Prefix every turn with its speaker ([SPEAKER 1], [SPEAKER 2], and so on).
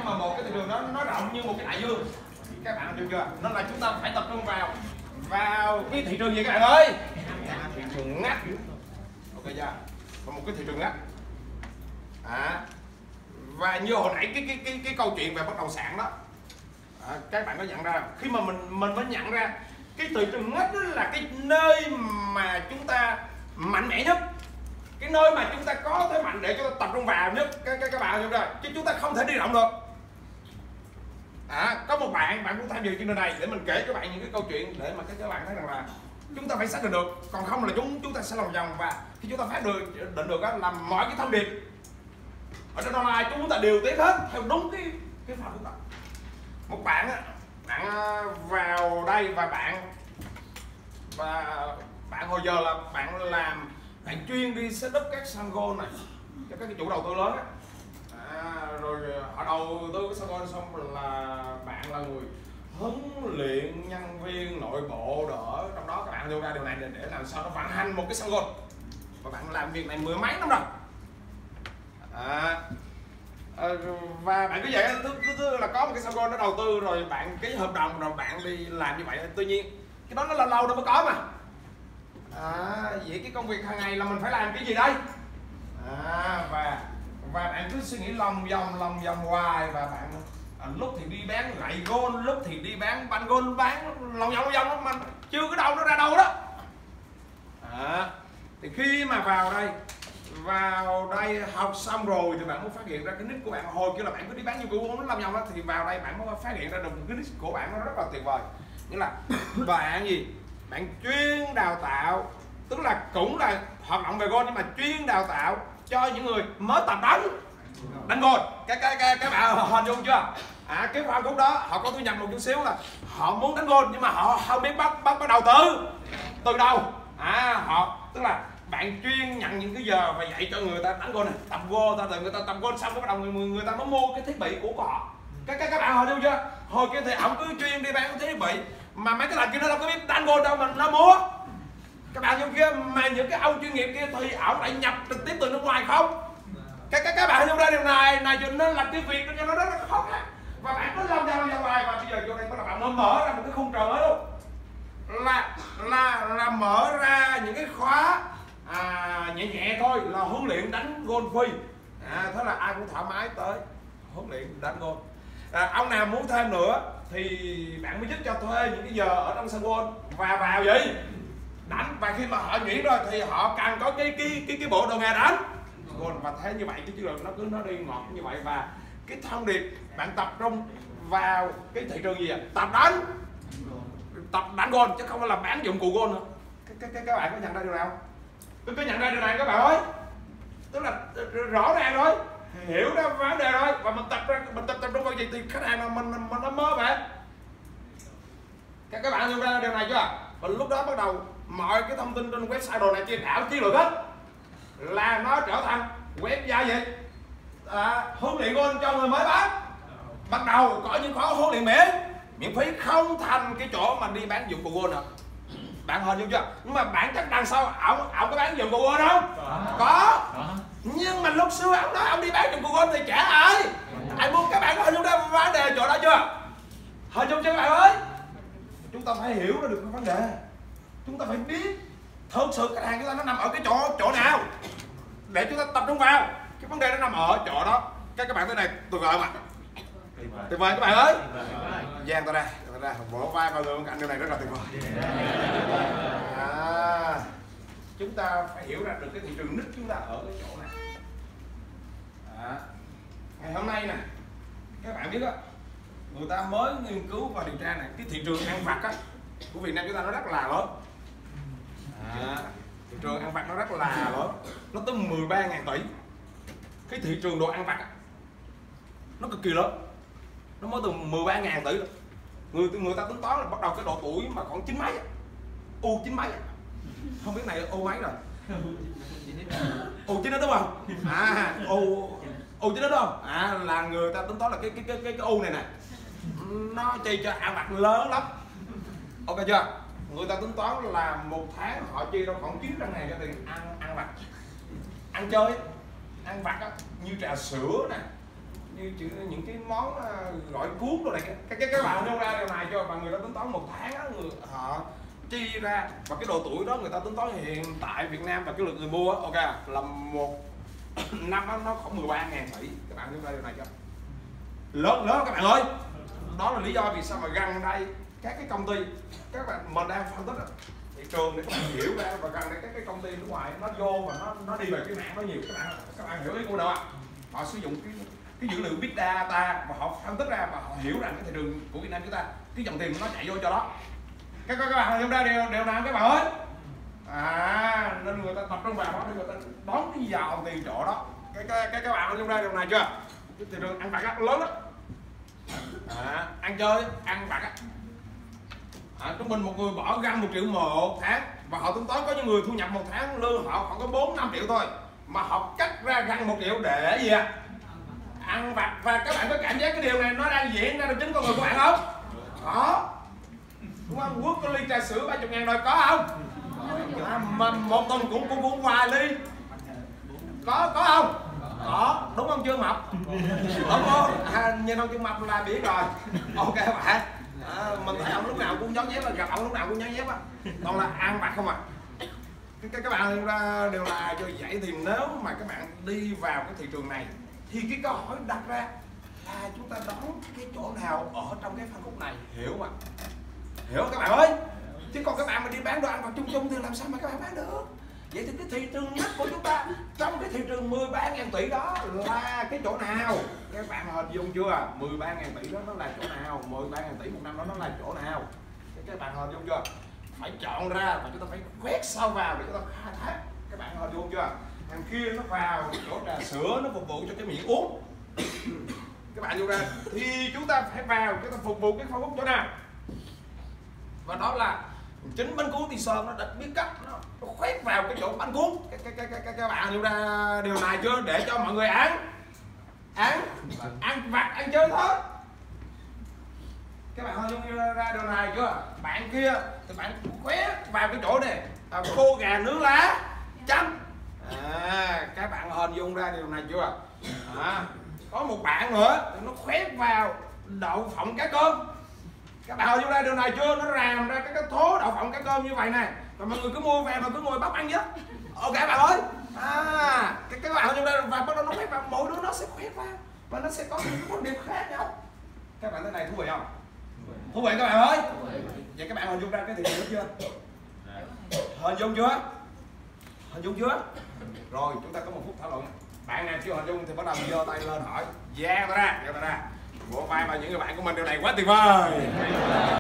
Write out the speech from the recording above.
[SPEAKER 1] nhưng mà một cái thị trường đó nó rộng như một cái đại dương. Các bạn hiểu chưa? Nên là chúng ta phải tập trung vào cái thị trường gì các bạn ơi? Thị trường ngách. Ok chưa? Và một cái thị trường ngách. Và như hồi nãy cái câu chuyện về bất động sản đó, các bạn có nhận ra khi mà mình mới nhận ra cái thị trường ngách đó là cái nơi mà chúng ta mạnh mẽ nhất, cái nơi mà chúng ta có thế mạnh để chúng ta tập trung vào nhất, các bạn hiểu chưa? Chứ chúng ta không thể đi rộng được. Có một bạn cũng tham dự chương trình này để mình kể các bạn những cái câu chuyện để mà các bạn thấy rằng là chúng ta phải xác định được, còn không là chúng ta sẽ lòng vòng. Và khi chúng ta phát định được đó, là mọi cái thông điệp ở trên online chúng ta đều tiếp hết theo đúng cái pháp của ta. Một bạn vào đây và bạn hồi giờ là bạn chuyên đi setup các sân golf này cho các cái chủ đầu tư lớn á. Rồi họ đầu tư cái sân golf xong là bạn là người huấn luyện nhân viên nội bộ đỡ trong đó. Các bạn đưa ra điều này để làm sao nó vận hành một cái sân golf, và bạn làm việc này mười mấy năm rồi. Và bạn cứ vậy, tức là có một cái sân golf nó đầu tư rồi bạn ký hợp đồng rồi bạn đi làm như vậy. Tuy nhiên cái đó nó là lâu đâu mới có mà. Vậy cái công việc hàng ngày là mình phải làm cái gì đây? Và bạn cứ suy nghĩ lòng vòng hoài, và bạn lúc thì đi bán gậy golf, lúc thì đi bán banh golf, bán lòng vòng mà chưa có đâu nó ra đâu đó. Thì khi mà vào đây học xong rồi thì bạn mới phát hiện ra cái nick của bạn. Hồi kia là bạn cứ đi bán dụng cụ nó làm vòng đó, thì vào đây bạn mới phát hiện ra được cái nick của bạn nó rất là tuyệt vời. Nghĩa là bạn chuyên đào tạo, tức là cũng là hoạt động về golf nhưng mà chuyên đào tạo cho những người mới tập đánh golf. Các bạn hình dung chưa? Cái phân khúc đó họ có thu nhập một chút xíu, là họ muốn đánh golf nhưng mà họ không biết bắt đầu từ đâu. Tức là bạn chuyên nhận những cái giờ và dạy cho người ta đánh golf này, tập golf, người ta tập golf xong bắt đầu người ta mới mua cái thiết bị của họ. Các bạn hình dung chưa? Hồi kia thì ổng cứ chuyên đi bán cái thiết bị, mà mấy cái thằng kia nó đâu có biết đánh golf đâu mà nó mua. Các bạn giống kia, mà những cái ông chuyên nghiệp kia thì ổng lại nhập trực tiếp từ nước ngoài không. Các bạn hiểu ra điều này cho nên là cái việc cho nó rất là khó khăn. Và bạn cứ làm ra ngoài, và bây giờ vô đây bắt đầu bạn nó mở ra một cái khung trời mới luôn, là mở ra những cái khóa nhẹ thôi, là huấn luyện đánh golf free. Thế là ai cũng thoải mái tới huấn luyện đánh golf. Ông nào muốn thêm nữa thì bạn mới giúp cho thuê những cái giờ ở trong sân golf và vào gì đánh. Và khi mà họ nghỉ rồi thì họ cần có cái bộ đồ nghề đánh golf. Và thế như vậy cái chiến lược nó đi ngọt như vậy. Và cái thông điệp bạn tập trung vào cái thị trường gì vậy? Tập đánh golf chứ không phải là bán dụng cụ golf nữa. Các bạn có nhận ra điều nào không? Có nhận ra điều này các bạn ơi? Tức là rõ ràng rồi, hiểu ra vấn đề rồi, và mình tập trung vào gì thì khách hàng là mình nó mơ vậy. Các bạn hiểu ra điều này chưa? Và lúc đó bắt đầu mọi cái thông tin trên website đồ này kia đảo chiến lược hết, là nó trở thành website gì? Huấn luyện golf cho người mới bắt đầu có những khóa huấn luyện miễn phí, không thành cái chỗ mà đi bán dụng cụ golf nữa. Bạn hình dung chưa? Nhưng mà bản chất đằng sau ổng có bán dụng cụ golf không? Có. Nhưng mà lúc xưa ổng nói ổng đi bán dụng cụ golf thì trả ai mua. Các bạn có hình dung ra vấn đề chỗ đó chưa? Hình dung chưa các bạn ơi? Chúng ta phải hiểu ra được cái vấn đề, chúng ta phải biết thực sự khách hàng chúng ta nó nằm ở cái chỗ nào để chúng ta tập trung vào. Cái vấn đề nó nằm ở chỗ đó. Các bạn thế này tuyệt vời mà, tuyệt vời các bạn ơi. Giang ta ra vỗ vai vào người bên cạnh, điều này rất là tuyệt vời. Chúng ta phải hiểu ra được cái thị trường niche chúng ta ở cái chỗ này. Ngày hôm nay nè, các bạn biết á, người ta mới nghiên cứu và điều tra này, cái thị trường ăn vặt á của Việt Nam chúng ta nó rất là lớn. Thị trường ăn vặt nó rất là lớn, nó tới 13.000 tỷ. Cái thị trường đồ ăn vặt á, nó cực kỳ lớn, nó mới từ 13.000 tỷ. Người ta tính toán là bắt đầu cái độ tuổi mà khoảng 9 mấy, U9 mấy, không biết này U mấy rồi, U9 đó đúng không? U9 đó đúng không? Là người ta tính toán là cái U này nè, nó chi cho ăn vặt lớn lắm. Ok chưa? Người ta tính toán là một tháng họ chi đâu khoảng 900.000 cho tiền ăn vặt, ăn chơi, ăn vặt á, như trà sữa nè, như những cái món gọi cuốn đồ này, các bạn nêu ra điều này cho và người ta tính toán một tháng á, họ chi ra và cái độ tuổi đó người ta tính toán hiện tại Việt Nam và cái lượt người mua á, ok là một năm nó khoảng 13.000 tỷ. Các bạn nêu ra điều này cho lớn các bạn ơi. Đó là lý do vì sao mà gần đây các cái công ty, các bạn mình đang phân tích thị trường để các bạn hiểu ra, và gần đây các cái công ty nước ngoài nó vô và nó đi về cái mảng đó nhiều. Các bạn hiểu ý cô đâu ạ? Họ sử dụng cái dữ liệu big data và họ phân tích ra và họ hiểu rằng cái thị trường của Việt Nam chúng ta, cái dòng tiền nó chạy vô cho đó. Các bạn hiểu ra điều nào các bạn ơi? Nên người ta tập trung vào đó để người ta đón cái dòng tiền chỗ đó. Các bạn hiểu ra điều này chưa? Cái thị trường ăn vặt á, lớn lắm. Ăn chơi, ăn vặt á. Trung bình một người bỏ gần 1 triệu một tháng, và họ tính toán có những người thu nhập một tháng lương họ khoảng có 4-5 triệu thôi, mà họ cắt ra gần 1 triệu để gì ạ? Ăn vặt. Và các bạn có cảm giác cái điều này nó đang diễn ra trong chính con người của bạn không? Có. Đúng không? Quốc có ly trà sữa 30.000 rồi có không? Mà một tuần cũng vài ly. Có không? Có, đúng không chưa Mập? Đúng không? Nhìn ông chưa Mập là biết rồi. Ok bạn. Mình thấy ông lúc nào cũng nhón nhép, gặp ông lúc nào cũng nhón nhép á. Còn là ăn vặt không à. Các bạn ra đều là cho vậy, thì nếu mà các bạn đi vào cái thị trường này thì cái câu hỏi đặt ra là chúng ta đón cái chỗ nào ở trong cái phân khúc này, hiểu mà? Hiểu các bạn ơi? Chứ còn các bạn mà đi bán đồ ăn vặt chung thì làm sao mà các bạn bán được? Vậy thì cái thị trường nhất của chúng ta trong cái thị trường 13.000 tỷ đó là cái chỗ nào? Các bạn hình dung chưa? 13.000 tỷ đó nó là chỗ nào? 13.000 tỷ một năm đó nó là chỗ nào? Các bạn hình dung chưa? Phải chọn ra và chúng ta phải quét sâu vào để chúng ta khai thác. Các bạn hình dung chưa? Thằng kia nó vào chỗ trà sữa, nó phục vụ cho cái miệng uống. Các bạn hiểu ra thì chúng ta phải vào, chúng ta phục vụ cái phân khúc chỗ nào? Và đó là chính bánh cuốn Tây Sơn nó đã biết cách nó khoét vào cái chỗ bánh cuốn. Các bạn hiểu ra điều này chưa? Để cho mọi người ăn vặt, ăn chơi thôi. Các bạn hình dung ra điều này chưa? Bạn kia thì bạn khoét vào cái chỗ này khô gà nướng lá chanh. Các bạn hình dung ra điều này chưa? Có một bạn nữa thì nó khoét vào đậu phộng cá cơm. Các bạn hình dung ra điều này chưa? Nó ràm ra cái thố đậu phộng cá cơm như vậy nè, rồi mọi người cứ mua về rồi cứ ngồi bóc ăn chứ. Ok bạn ơi. Các bạn hình dung ra và bắt đầu nó khoét vào, mỗi đứa nó sẽ khoét vào và nó sẽ có những quan điểm khác nhau. Các bạn thấy này thú vị không? Thú vị các bạn ơi. Vậy các bạn hình dung ra cái thị trường chưa? Hình dung chưa? Hình dung chưa? Rồi chúng ta có 1 phút thảo luận. Bạn nào chưa hình dung thì bắt đầu giơ tay lên hỏi. Giơ tay ra. Vỗ vai vào những người bạn của mình, điều này quá tuyệt vời.